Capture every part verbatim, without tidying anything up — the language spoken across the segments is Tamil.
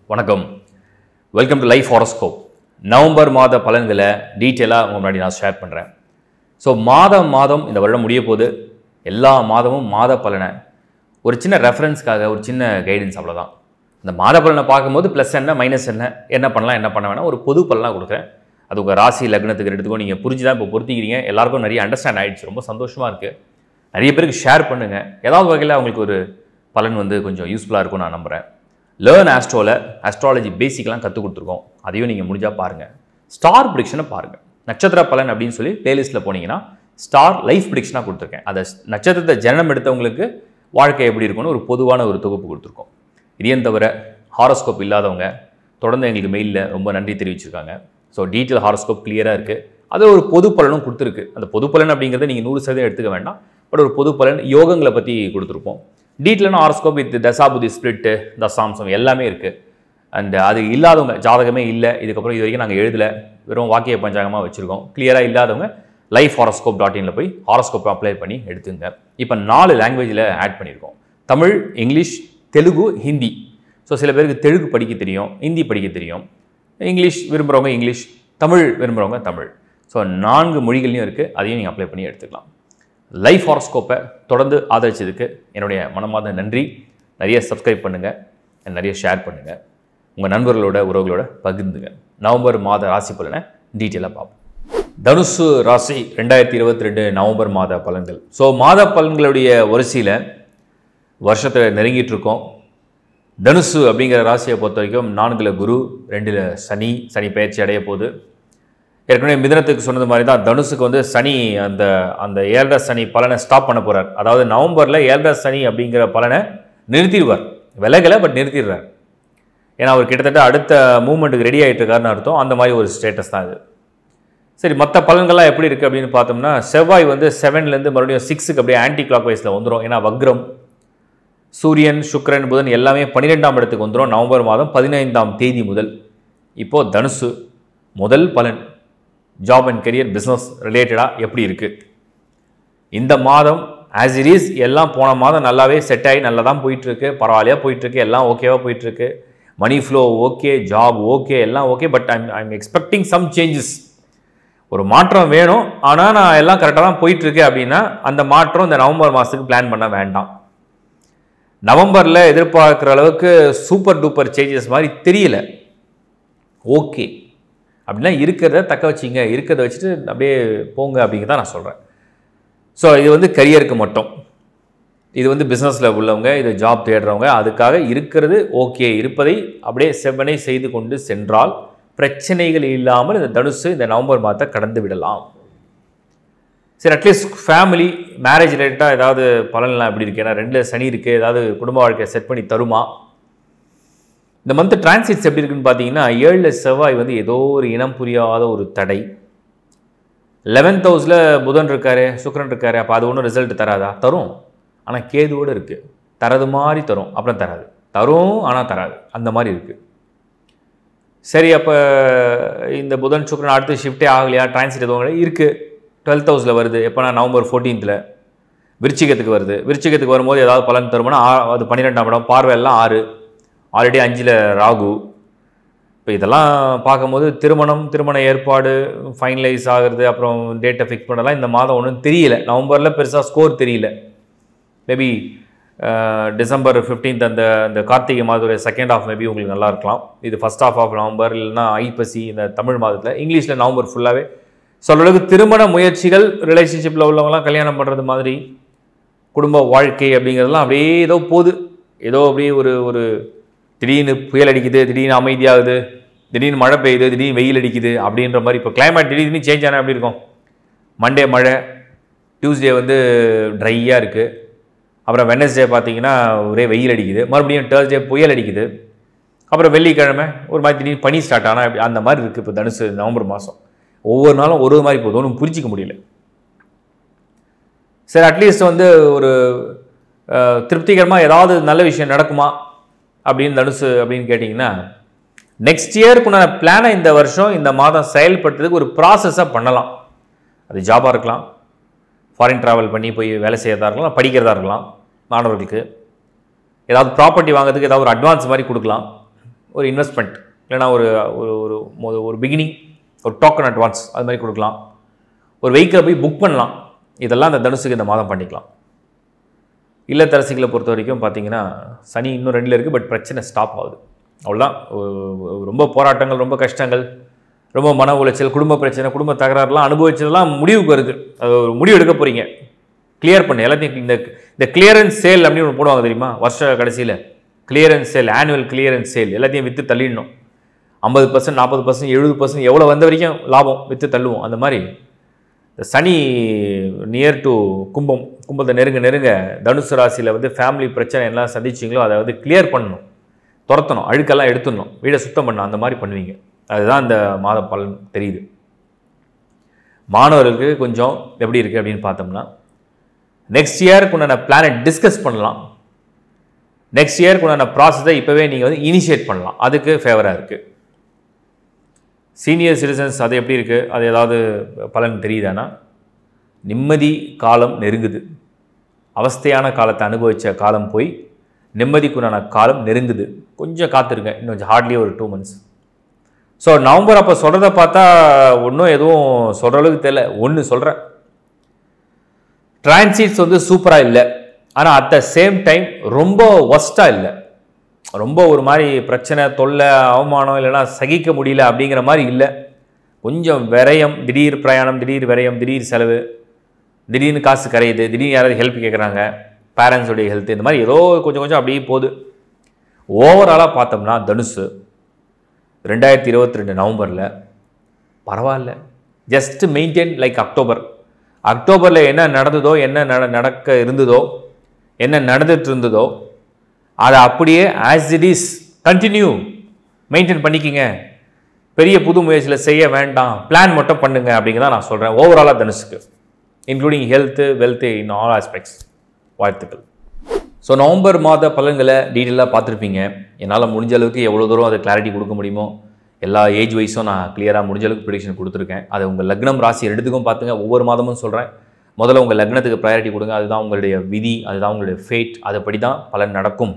வணக்கம். Welcome to life horoscope. November மாத பலன்களை டீட்டெயிலாக உங்கள் முன்னாடி நான் ஷேர் பண்ணுறேன். ஸோ மாதம் மாதம் இந்த வருடம் முடிய போது எல்லா மாதமும் மாத பலனை ஒரு சின்ன ரெஃபரன்ஸ்க்காக ஒரு சின்ன கைடன்ஸ் அவ்வளோதான். இந்த மாத பலனை பார்க்கும்போது ப்ளஸ் என்ன மைனஸ் என்ன என்ன பண்ணலாம் என்ன பண்ண வேணாம் ஒரு பொது பலனாக கொடுக்குறேன். அது உங்கள் ராசி லக்னத்துக்கு எடுத்துக்கோ நீங்கள் புரிஞ்சு தான் இப்போ பொருத்திக்கிறீங்க. எல்லாருக்கும் நிறைய அண்டர்ஸ்டாண்ட் ஆகிடுச்சு. ரொம்ப சந்தோஷமாக இருக்குது. நிறைய பேருக்கு ஷேர் பண்ணுங்கள். ஏதாவது வகையில் அவங்களுக்கு ஒரு பலன் வந்து கொஞ்சம் யூஸ்ஃபுல்லாக இருக்கும்னு நான் நம்புகிறேன். லேர்ன் ஆஸ்ட்ரோவில் ஆஸ்ட்ராலஜி பேசிக்லாம் கற்றுக் கொடுத்துருக்கோம். அதையும் நீங்கள் முடிஞ்சால் பாருங்கள். ஸ்டார் ப்ரிடிக்ஷனை பாருங்கள். நட்சத்திர பலன் அப்படின்னு சொல்லி பிளேலிஸ்ட்டில் போனீங்கன்னா ஸ்டார் லைஃப் ப்ரிடிக்ஷனாக கொடுத்துருக்கேன். அதை நட்சத்திரத்தை ஜனனம் எடுத்தவங்களுக்கு வாழ்க்கை எப்படி இருக்கும்னு ஒரு பொதுவான ஒரு தொகுப்பு கொடுத்துருக்கோம். இதையும் தவிர ஹாரோஸ்கோப் இல்லாதவங்க தொடர்ந்து எங்களுக்கு மெயிலில் ரொம்ப நன்றி தெரிவிச்சிருக்காங்க. ஸோ டீட்டெயில் ஹாரோஸ்கோப் கிளியராக இருக்குது. அது ஒரு பொது பலனும் கொடுத்துருக்கு. அந்த பொது பலன் அப்படிங்கிறத நீங்கள் நூறு சதவீதம் எடுத்துக்க வேண்டாம். பட் ஒரு பொது பலன் யோகங்களை பற்றி கொடுத்துருப்போம். டீட்டெயிலான ஹாரோஸ்கோப் வித் தசாபுதி ஸ்பிளிட்டு தசாம்சம் எல்லாமே இருக்குது. அண்ட் அது இல்லாதவங்க ஜாதகமே இல்லை இதுக்கப்புறம் இது வரைக்கும் நாங்கள் எழுதலை, வெறும் வாக்கிய பஞ்சாங்கமாக வச்சுருக்கோம். கிளியராக இல்லாதவங்க லைஃப் ஹாரோஸ்கோப் டாட் இனில் போய் ஹாரோஸ்கோப்பை அப்ளை பண்ணி எடுத்துங்க. இப்போ நாலு லாங்குவேஜில் ஆட் பண்ணியிருக்கோம். தமிழ், இங்கிலீஷ், தெலுங்கு, ஹிந்தி. ஸோ சில பேருக்கு தெலுங்கு படிக்க தெரியும், ஹிந்தி படிக்க தெரியும். இங்கிலீஷ் விரும்புகிறவங்க இங்கிலீஷ், தமிழ் விரும்புகிறவங்க தமிழ். ஸோ நான்கு மொழிகள்லையும் இருக்குது. அதையும் நீங்கள் அப்ளை பண்ணி எடுத்துக்கலாம். லைஃப் ஹாரோஸ்கோப்பை தொடர்ந்து ஆதரிச்சதுக்கு என்னுடைய மனமார்ந்த நன்றி. நிறைய சப்ஸ்கிரைப் பண்ணுங்கள், நிறைய ஷேர் பண்ணுங்கள், உங்கள் நண்பர்களோட உறவுகளோட பகிர்ந்துங்க. நவம்பர் மாத ராசி பலனை டீட்டெயிலாக பார்ப்போம். தனுசு ராசி ரெண்டாயிரத்தி இருபத்தி ரெண்டு நவம்பர் மாத பலன்கள். ஸோ மாத பலன்களுடைய வரிசையில் வருஷத்தில் நெருங்கிட்டு இருக்கோம். தனுசு அப்படிங்கிற ராசியை பொறுத்த வரைக்கும் நான்கில் குரு, ரெண்டில் சனி. சனி பயிற்சி அடைய போகுது. ஏற்கனவே மிதனத்துக்கு சொன்னது மாதிரி தான் தனுசுக்கு வந்து சனி அந்த அந்த ஏழரை சனி பலனை ஸ்டாப் பண்ண போகிறார். அதாவது நவம்பரில் ஏழரை சனி அப்படிங்கிற பலனை நிறுத்திடுவார். விலகலை பட் நிறுத்திடுறார். ஏன்னா அவர் கிட்டத்தட்ட அடுத்த மூவ்மெண்ட்டுக்கு ரெடி ஆகிட்டு இருக்காருன்னு அர்த்தம். அந்த மாதிரி ஒரு ஸ்டேட்டஸ் தான் இது. சரி, மற்ற பலன்கள்லாம் எப்படி இருக்குது அப்படின்னு பார்த்தோம்னா செவ்வாய் வந்து செவன்லேருந்து மறுபடியும் சிக்ஸுக்கு அப்படியே ஆன்டி கிளாக் வைஸில் வந்துடும். ஏன்னா வக்ரம். சூரியன், சுக்கிரன், புதன் எல்லாமே பன்னிரெண்டாம் இடத்துக்கு வந்துடும் நவம்பர் மாதம் பதினைந்தாம் தேதி முதல். இப்போது தனுசு முதல் பலன் ஜாப் அண்ட் கெரியர் பிஸ்னஸ் ரிலேட்டடாக எப்படி இருக்குது இந்த மாதம்? ஆஸ் இட் இஸ் எல்லாம் போன மாதம் நல்லாவே செட் ஆகி நல்லா தான் போயிட்டுருக்கு. பரவாயில்லையா போயிட்டுருக்கு. எல்லாம் ஓகேவா போயிட்டுருக்கு. Money flow okay, job okay, எல்லாம் okay. But I'm I'm expecting some changes. ஒரு மாற்றம் வேணும். ஆனால் நான் எல்லாம் கரெக்டாக தான் போயிட்டுருக்கு அப்படின்னா அந்த மாற்றம் இந்த நவம்பர் மாதத்துக்கு பிளான் பண்ண வேண்டாம். நவம்பரில் எதிர்பார்க்குற அளவுக்கு சூப்பர் டூப்பர் சேஞ்சஸ் மாதிரி தெரியல. ஓகே அப்படின்னா இருக்கிறத தக்க வச்சிங்க, இருக்கிறத வச்சுட்டு அப்படியே போங்க அப்படிங்கிறத நான் சொல்கிறேன். ஸோ இது வந்து கரியருக்கு மட்டும். இது வந்து பிஸ்னஸில் உள்ளவங்க, இது ஜாப் தேடுறவங்க, அதுக்காக இருக்கிறது ஓகே, இருப்பதை அப்படியே செவ்வனை செய்து கொண்டு சென்றால் பிரச்சனைகள் இல்லாமல் இந்த தனுசு இந்த நவம்பர் மாதத்தை கடந்து விடலாம். சரி, அட்லீஸ்ட் ஃபேமிலி மேரேஜ் ரிலேட்டடாக ஏதாவது பலன்லாம் எப்படி இருக்குது? ஏன்னா ரெண்டில் சனி இருக்குது. ஏதாவது குடும்ப வாழ்க்கையை செட் பண்ணி தருமா? இந்த மந்த் டிரான்சிட்ஸ் எப்படி இருக்குன்னு பார்த்தீங்கன்னா ஏழில் செவ்வாய் வந்து ஏதோ ஒரு இனம் புரியாத ஒரு தடை. லெவன்த் ஹவுஸில் புதன் இருக்காரு, சுக்கிரன் இருக்காரு. அப்போ அது ஒன்றும் ரிசல்ட் தராதா? தரும். ஆனால் கேதுவோடு இருக்குது. தரது மாதிரி தரும், அப்புறம் தராது. தரும் ஆனால் தராது, அந்த மாதிரி இருக்குது. சரி, அப்போ இந்த புதன் சுக்கிரன் அடுத்து ஷிஃப்டே ஆகலையா? டிரான்சிட் எதுவும் இருக்குது. டுவெல்த் ஹவுஸில் வருது. எப்போனா நவம்பர் ஃபோர்டீன்த்தில் விருச்சிகத்துக்கு வருது. விருச்சிகத்துக்கு வரும்போது ஏதாவது பலன் தருமானா அது பன்னிரெண்டாம் இடம். பார்வையெல்லாம் ஆறு. ஆல்ரெடி அஞ்சில் ராகு. இப்போ இதெல்லாம் பார்க்கும்போது திருமணம், திருமண ஏற்பாடு ஃபைனலைஸ் ஆகிறது, அப்புறம் டேட்டை ஃபிக்ஸ் பண்ணலாம் இந்த மாதம் ஒன்றும் தெரியல. நவம்பரில் பெருசாக ஸ்கோர் தெரியல. மேபி டிசம்பர் ஃபிஃப்டீன்த் அந்த அந்த கார்த்திகை மாதத்துடைய செகண்ட் ஆஃப் மேபி உங்களுக்கு நல்லா இருக்கலாம். இது ஃபஸ்ட் ஆஃப் ஆஃப் நவம்பர், இல்லைன்னா ஐப்பசி இந்த தமிழ் மாதத்தில். இங்கிலீஷில் நவம்பர் ஃபுல்லாகவே சொல்கிற அளவுக்கு திருமண முயற்சிகள், ரிலேஷன்ஷிப்பில் உள்ளவங்களாம் கல்யாணம் பண்ணுறது மாதிரி, குடும்ப வாழ்க்கை அப்படிங்கிறதுலாம் அப்படியே ஏதோ போகுது. ஏதோ அப்படியே ஒரு ஒரு திடீர்னு புயல் அடிக்குது, திடீர்னு அமைதியாகுது, திடீர்னு மழை பெய்யுது, திடீர்னு வெயில் அடிக்குது அப்படின்ற மாதிரி. இப்போ கிளைமேட் திடீர்னு சேஞ்ச் ஆனால் எப்படி இருக்கும்? மண்டே மழை, டியூஸ்டே வந்து ட்ரையாக இருக்குது, அப்புறம் வெனஸ்டே பார்த்தீங்கன்னா ஒரே வெயில் அடிக்குது, மறுபடியும் தேர்ஸ்டே புயல் அடிக்குது, அப்புறம் வெள்ளிக்கிழமை ஒரு மாதிரி திடீர்னு பனி ஸ்டார்ட் ஆனால் அந்த மாதிரி இருக்குது. இப்போ தனுசு நவம்பர் மாதம் ஒவ்வொரு நாளும் ஒரு மாதிரி போகுது. ஒன்றும் புரிஞ்சிக்க முடியல. சரி, அட்லீஸ்ட் வந்து ஒரு திருப்திகரமாக ஏதாவது நல்ல விஷயம் நடக்குமா அப்படின்னு தனுசு அப்படின்னு கேட்டிங்கன்னா நெக்ஸ்ட் இயருக்குள்ள பிளானை இந்த வருஷம் இந்த மாதம் செயல்படுத்துறதுக்கு ஒரு ப்ராசஸாக பண்ணலாம். அது ஜாபாக இருக்கலாம், ஃபாரின் ட்ராவல் பண்ணி போய் வேலை செய்யறதா இருக்கலாம், படிக்கிறதா இருக்கலாம், மாணவர்களுக்கு ஏதாவது ப்ராப்பர்ட்டி வாங்குறதுக்கு ஏதாவது ஒரு அட்வான்ஸ் மாதிரி கொடுக்கலாம். ஒரு இன்வெஸ்ட்மெண்ட் இல்லைனா ஒரு ஒரு ஒரு பிகினிங், ஒரு டோக்கன் அட்வான்ஸ் அது மாதிரி கொடுக்கலாம். ஒரு வெஹிக்கிளை போய் புக் பண்ணலாம். இதெல்லாம் அந்த தனுசுக்கு இந்த மாதம் பண்ணிக்கலாம். இல்லத்தரசிகளை பொறுத்த வரைக்கும் பார்த்தீங்கன்னா சனி இன்னும் ரெண்டில் இருக்குது, பட் பிரச்சனை ஸ்டாப் ஆகுது. அவ்வளோதான். ரொம்ப போராட்டங்கள், ரொம்ப கஷ்டங்கள், ரொம்ப மன உளைச்சல், குடும்ப பிரச்சனை, குடும்ப தகராறுலாம் அனுபவிச்சதெல்லாம் முடிவுக்கு வருது. அது ஒரு முடிவு எடுக்க போகிறீங்க. கிளியர் பண்ணு எல்லாத்தையும். இந்த இந்த கிளியரன்ஸ் சேல் அப்படின்னு ஒன்று போடுவாங்க தெரியுமா, வருஷ கடைசியில் clearance sale, annual clearance sale, எல்லாத்தையும் விற்று தள்ளிடணும். ஐம்பது பர்சன்ட் நாற்பது பர்சன்ட் எழுபது பர்சன்ட் எவ்வளோ வந்த வரைக்கும் லாபம் விற்று தள்ளுவோம். அந்த மாதிரி சனி நியர் டு கும்பம், கும்பத்தை நெருங்க நெருங்க தனுசு ராசியில் வந்து ஃபேமிலி பிரச்சனை எல்லாம் சந்திச்சிங்களோ அதை வந்து கிளியர் பண்ணணும், துரத்தணும், அழுக்கெல்லாம் எடுத்துடணும், வீடை சுத்தம் பண்ணணும். அந்த மாதிரி பண்ணுவீங்க. அதுதான் இந்த மாத பலன் தெரியுது. மாணவர்களுக்கு கொஞ்சம் எப்படி இருக்குது அப்படின்னு பார்த்தோம்னா, நெக்ஸ்ட் இயருக்கு உண்டான பிளானை டிஸ்கஸ் பண்ணலாம். நெக்ஸ்ட் இயருக்கு உண்டான ப்ராசஸை இப்போவே நீங்கள் வந்து இனிஷியேட் பண்ணலாம். அதுக்கு ஃபேவராக இருக்குது. சீனியர் சிட்டிசன்ஸ் அது எப்படி இருக்குது, அது ஏதாவது பலன் தெரியுதானா? நிம்மதி காலம் நெருங்குது. அவஸ்தையான காலத்தை அனுபவித்த காலம் போய் நிம்மதிக்குண்டான காலம் நெருங்குது. கொஞ்சம் காத்திருங்க, இன்னும் கொஞ்சம் ஹார்ட்லி ஒரு டூ மந்த்ஸ். ஸோ நவம்பர் அப்போ சொல்கிறத பார்த்தா ஒன்றும் எதுவும் சொல்கிற அளவுக்கு தெரியல. ஒன்று சொல்கிறேன், டிரான்சிட்ஸ் வந்து சூப்பராக இல்லை, ஆனால் அட் த சேம் டைம் ரொம்ப ஒஸ்ட்டாக இல்லை. ரொம்ப ஒரு மாதிரி பிரச்சனை, தொல்லை, அவமானம், இல்லைனா சகிக்க முடியல அப்படிங்கிற மாதிரி இல்லை. கொஞ்சம் விரயம், திடீர் பிரயாணம், திடீர் விரயம், திடீர் செலவு, திடீர்னு காசு கரையுது, திடீர்னு யாராவது ஹெல்ப் கேட்குறாங்க, பேரண்ட்ஸுடைய ஹெல்த், இந்த மாதிரி ஏதோ கொஞ்சம் கொஞ்சம் அப்படியே போகுது. ஓவராலாக பார்த்தோம்னா தனுசு ரெண்டாயிரத்தி இருபத்தி ரெண்டு நவம்பரில் பரவாயில்ல. Just maintain like October. அக்டோபரில் என்ன நடந்ததோ, என்ன நட நடக்க இருந்ததோ, என்ன நடந்துட்டு இருந்ததோ அதை அப்படியே as it is continue maintain பண்ணிக்கிங்க. பெரிய புது முயற்சியில் செய்ய வேண்டாம், பிளான் மட்டும் பண்ணுங்க அப்படிங்கிறத நான் சொல்கிறேன் ஓவராலாக தனுசுக்கு, including health, wealth, in all aspects. வாழ்த்துக்கள். ஸோ நவம்பர் மாத பலன்களை டீட்டெயிலாக பார்த்துருப்பீங்க. என்னால் முடிஞ்ச அளவுக்கு எவ்வளோ தூரம் அதை கிளாரிட்டி கொடுக்க முடியுமோ எல்லா ஏஜ் வைஸும் நான் கிளியராக முடிஞ்ச அளவுக்கு ப்ரெடிக்ஷன் கொடுத்துருக்கேன். அதை உங்கள் லக்னம் ராசி ரெண்டுத்துக்கும் பார்த்துங்க. ஒவ்வொரு மாதமும் சொல்கிறேன், முதல்ல உங்கள் லக்னத்துக்கு ப்ரையாரிட்டி கொடுங்க. அதுதான் உங்களுடைய விதி, அதுதான் உங்களுடைய ஃபேட். அதுபடி தான் பலன் நடக்கும்.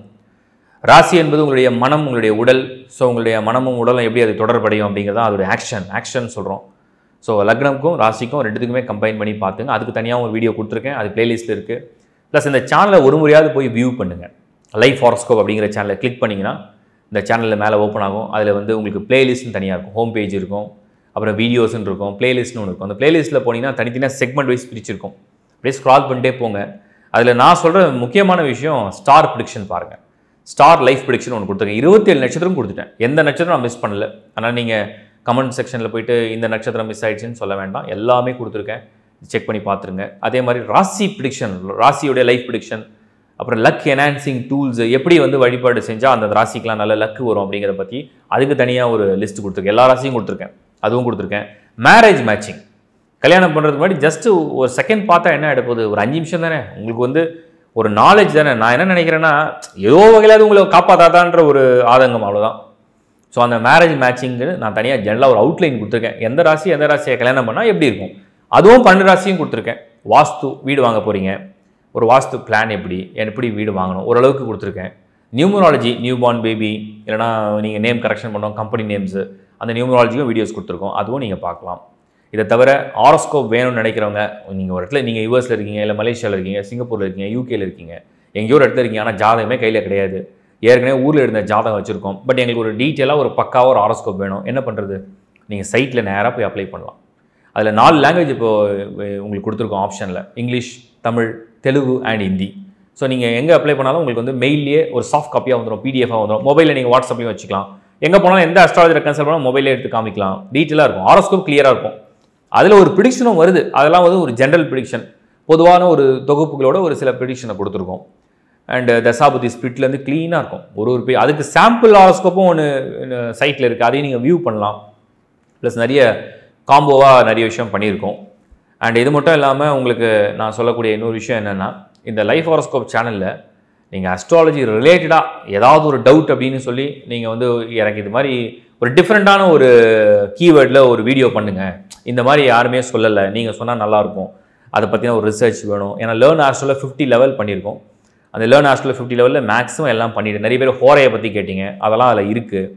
ராசி என்பது உங்களுடைய மனம், உங்களுடைய உடல். ஸோ உங்களுடைய மனமும் உடலும் எப்படி அது தொடர்படையும் அப்படிங்கிறது தான் அதோடைய ஆக்ஷன் ஆக்ஷன் சொல்கிறோம். ஸோ லக்னம்க்கும் ராசிக்கும் ரெண்டுத்துக்குமே கம்பைன் பண்ணி பார்த்துங்க. அதுக்கு தனியாக ஒரு வீடியோ கொடுத்துருக்கேன், அது பிளேலிஸ்ட்டில் இருக்குது. ப்ளஸ் இந்த சேனலை ஒரு முறையாவது போய் வியூ பண்ணுங்கள். லைஃப் ஹாரோஸ்கோப் அப்படிங்கிற சேனலை கிளிக் பண்ணிங்கன்னா இந்த சேனலில் மேலே ஓப்பன் ஆகும். அதில் வந்து உங்களுக்கு பிளேலிஸ்ட்னு தனியாக இருக்கும், ஹோம் பேஜ் இருக்கும், அப்புறம் வீடியோஸ்ன்னு இருக்கும், பிளேலிஸ்ட்னு ஒன்று இருக்கும். அந்த பிளேலிஸ்ட்டில் போனீங்கன்னா தனித்தனியாக செக்மெண்ட் வைஸ் பிரிச்சிருக்கும். அப்படியே ஸ்க்ரால் பண்ணிட்டே போங்க. அதில் நான் சொல்கிற முக்கியமான விஷயம் ஸ்டார் ப்ரிடிக்ஷன் பாருங்கள். ஸ்டார் லைஃப் ப்ரிடிக்ஷன் ஒன்று கொடுத்துருக்கேன். இருபத்தி ஏழு நட்சத்திரம் கொடுத்துட்டேன். எந்த நட்சத்திரம் நான் மிஸ் பண்ணல. ஆனால் நீங்கள் கமெண்ட் செக்ஷனில் போயிட்டு இந்த நட்சத்திரம் மிஸ் ஆகிடுச்சின்னு சொல்ல வேண்டாம், எல்லாமே கொடுத்துருக்கேன், செக் பண்ணி பார்த்துருங்க. அதே மாதிரி ராசி ப்ரிடிக்ஷன், ராசியோடைய லைஃப் ப்ரிடிக்ஷன், அப்புறம் லக் என்ஹான்சிங் டூல்ஸ், எப்படி வந்து வழிபாடு செஞ்சால் அந்த ராசிக்கெலாம் நல்ல லக்கு வரும் அப்படிங்கிறத பற்றி அதுக்கு தனியாக ஒரு லிஸ்ட் கொடுத்துருக்கேன். எல்லா ராசியும் கொடுத்துருக்கேன், அதுவும் கொடுத்துருக்கேன். மேரேஜ் மேட்சிங், கல்யாணம் பண்ணுறது முன்னாடி ஜஸ்ட்டு ஒரு செகண்ட் பார்த்தா என்ன எடுப்போது, ஒரு அஞ்சு நிமிஷம் தானே, உங்களுக்கு வந்து ஒரு நாலேஜ் தானே. நான் என்ன நினைக்கிறேன்னா, ஏதோ வகையிலாவது உங்களை காப்பாற்றாதான்ற ஒரு ஆதங்கம், அவ்வளோதான். ஸோ அந்த மேரேஜ் மேட்சிங்கு நான் தனியாக ஜெனரலாக ஒரு அவுட்லைன் கொடுத்துருக்கேன். எந்த ராசி எந்த ராசியை கல்யாணம் பண்ணால் எப்படி இருக்கும், அதுவும் பன்னெண்டு ராசியும் கொடுத்துருக்கேன். வாஸ்து, வீடு வாங்க போகிறீங்க, ஒரு வாஸ்து பிளான் எப்படி எப்படி வீடு வாங்கணும் ஓரளவுக்கு கொடுத்துருக்கேன். நியூமராலஜி, நியூ பார்ன் பேபி, இல்லைனா நீங்கள் நேம் கரெக்ஷன் பண்ணோம், கம்பெனி நேம்ஸு, அந்த நியூமராலஜியும் வீடியோஸ் கொடுத்துருக்கோம், அதுவும் நீங்கள் பார்க்கலாம். இதை தவிர ஹாரோஸ்கோப் வேணும்னு நினைக்கிறவங்க, நீங்கள் ஒரு இடத்துல நீங்கள் யூஎஸில் இருக்கீங்க, இல்லை மலேசியாவில் இருக்கீங்க, சிங்கப்பூரில் இருக்கீங்க, யூகேயில் இருக்கீங்க, எங்கேயோ ஒரு இடத்துல இருக்கீங்க, ஆனால் ஜாதகமே கையில் கிடையாது, ஏற்கனவே ஊரில் இருந்த ஜாதகம் வச்சுருக்கோம், பட் எங்களுக்கு ஒரு டீட்டெயிலாக ஒரு பக்காவாக ஒரு ஹாரோஸ்கோப் வேணும், என்ன பண்ணுறது, நீங்கள் சைட்டில் நேராக போய் அப்ளை பண்ணலாம். அதில் நாலு லாங்குவேஜ் இப்போது உங்களுக்கு கொடுத்துருக்கோம் ஆப்ஷனில், English, Tamil, Telugu and Hindi. So நீங்கள் எங்கே அப்ளை பண்ணாலும் உங்களுக்கு வந்து மெயிலே ஒரு சாஃப்ட் காப்பியாக வந்துடும், பிடிஎஃபாக வந்துடும். மொபைலில் நீங்கள் வாட்ஸ்அப்லையும் வச்சுக்கலாம். எங்கே போனாலும் எந்த அஸ்ட்ராலஜர் கன்சல்ட் பண்ணாலும் மொபைலே எடுத்து காமிக்கலாம், டீட்டெயிலாக இருக்கும், ஹாரோஸ்கோப் கிளியராக இருக்கும். அதில் ஒரு ப்ரிடிக்ஷனும் வருது, அதெல்லாம் வந்து ஒரு ஜென்ரல் ப்ரிடிக்ஷன், பொதுவான ஒரு தொகுப்புகளோட ஒரு சில ப்ரிடிக்ஷனை கொடுத்துருக்கோம். அண்ட் தசாபுத்தி ஸ்பிரிட்லேருந்து க்ளீனாக இருக்கும் ஒரு ஒரு பேஜ். அதுக்கு சாம்பிள் ஹாரோஸ்கோப்பும் ஒன்று சைட்டில் இருக்குது, அதையும் நீங்கள் வியூ பண்ணலாம். ப்ளஸ் நிறைய காம்போவாக நிறைய விஷயம் பண்ணியிருக்கோம். அண்ட் இது மட்டும் இல்லாமல் உங்களுக்கு நான் சொல்லக்கூடிய இன்னொரு விஷயம் என்னென்னா, இந்த லைஃப் ஹாரோஸ்கோப் சேனலில் நீங்கள் அஸ்ட்ராலஜி ரிலேட்டடாக ஏதாவது ஒரு டவுட் அப்படின்னு சொல்லி நீங்கள் வந்து எனக்கு இது மாதிரி ஒரு டிஃப்ரெண்ட்டான ஒரு கீவேர்டில் ஒரு வீடியோ பண்ணுங்கள், இந்த மாதிரி யாருமே சொல்லலை, நீங்கள் சொன்னால் நல்லாயிருக்கும், அதை பற்றின ஒரு ரிசர்ச் வேணும். ஏன்னா லேர்ன் ஆஸ்ட்ரோவில் ஃபிஃப்டி லெவல் பண்ணியிருக்கோம். அந்த லேர்ன் ஆஸ்ட்ரோவில் ஃபிஃப்டி லெவலில் மேக்ஸிமம் எல்லாம் பண்ணிவிட்டு, நிறைய பேர் ஹோரையை பற்றி கேட்டிங்க, அதெல்லாம் அதில் இருக்குது.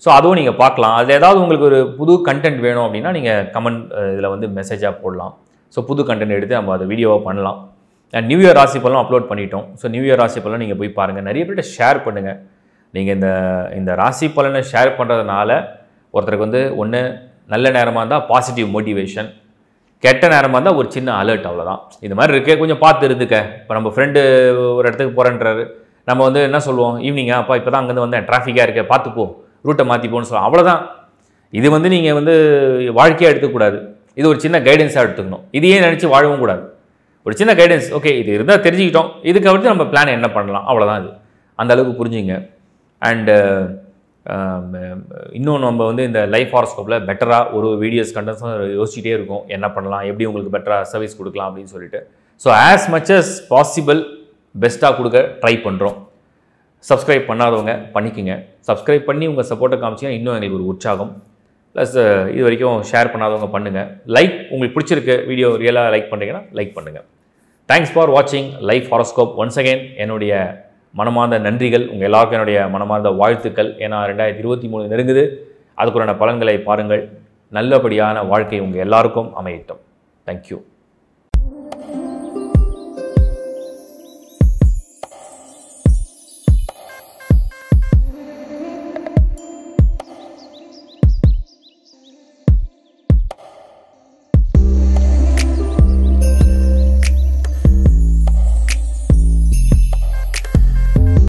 ஸோ அதுவும் நீங்கள் பார்க்கலாம். அதில் ஏதாவது உங்களுக்கு ஒரு புது கண்டென்ட் வேணும் அப்படின்னா நீங்கள் கமெண்ட் இதில் வந்து மெசேஜாக போடலாம். ஸோ புது கண்டென்ட் எடுத்து நம்ம அதை வீடியோவாக பண்ணலாம். அண்ட் நியூ இயர் ராசி பலன் அப்லோட் பண்ணிட்டோம். ஸோ நியூ இயர் ராசி பலன் நீங்கள் போய் பாருங்கள். நிறைய பேர்கிட்ட ஷேர் பண்ணுங்கள். நீங்கள் இந்த இந்த ராசி பலனை ஷேர் பண்ணுறதுனால ஒருத்தருக்கு வந்து ஒன்று நல்ல நேரமாக இருந்தால் பாசிட்டிவ் மோட்டிவேஷன், கெட்ட நேரமாக இருந்தால் ஒரு சின்ன அலர்ட், அவ்வளோதான். இது மாதிரி இருக்குது, கொஞ்சம் பார்த்து இருந்துக்க. இப்போ நம்ம ஃப்ரெண்டு ஒரு இடத்துக்கு போகிறேன்றாரு, நம்ம வந்து என்ன சொல்லுவோம், ஈவினிங்கா அப்பா இப்போ தான் அங்கேருந்து வந்தேன், டிராஃபிக்காக இருக்க, பார்த்துப்போ, ரூட்டை மாற்றிப்போன்னு சொல்லுவோம். அவ்வளோதான். இது வந்து நீங்கள் வந்து வாழ்க்கையாக எடுத்துக்கூடாது. இது ஒரு சின்ன கைடன்ஸாக எடுத்துக்கணும். இதையே நினச்சி வாழவும் கூடாது. ஒரு சின்ன கைடன்ஸ், ஓகே இது இருந்தால் தெரிஞ்சுக்கிட்டோம், இதுக்கு அடுத்து நம்ம பிளான் என்ன பண்ணலாம், அவ்வளோதான். இது அந்த அளவுக்கு புரிஞ்சுங்க. அண்டு இன்னும் நம்ம வந்து இந்த லைஃப் ஹாரோஸ்கோப்பில் பெட்டராக ஒரு வீடியோஸ் கண்டென்ட்ஸும் யோசிச்சுட்டே இருக்கும், என்ன பண்ணலாம், எப்படி உங்களுக்கு பெட்டராக சர்வீஸ் கொடுக்கலாம் அப்படின்னு சொல்லிட்டு. So as much as possible பெஸ்ட்டாக கொடுக்க ட்ரை பண்ணுறோம். சப்ஸ்கிரைப் பண்ணாதவங்க பண்ணிக்கோங்க. சப்ஸ்கிரைப் பண்ணி உங்கள் சப்போர்ட்டை காமிச்சிங்கன்னா இன்னும் எங்களுக்கு ஒரு உற்சாகம். ப்ளஸ் இது வரைக்கும் ஷேர் பண்ணாதவங்க பண்ணுங்கள். லைக் உங்களுக்கு பிடிச்சிருக்கு வீடியோ, ரியலாக லைக் பண்ணுறீங்கன்னா லைக் பண்ணுங்கள். தேங்க்ஸ் ஃபார் வாட்சிங் லைஃப் ஹாரோஸ்கோப். ஒன்ஸ் அகெயின் என்னுடைய மனமார்ந்த நன்றிகள், உங்கள் எல்லாருக்கும் என்னுடைய மனமார்ந்த வாழ்த்துக்கள். ஏன்னா ரெண்டாயிரத்தி இருபத்தி மூணு நெருங்குது. அதுக்குறான பலன்களை பாருங்கள். நல்லபடியான வாழ்க்கை உங்கள் எல்லாருக்கும் அமையட்டும். தேங்க்யூ.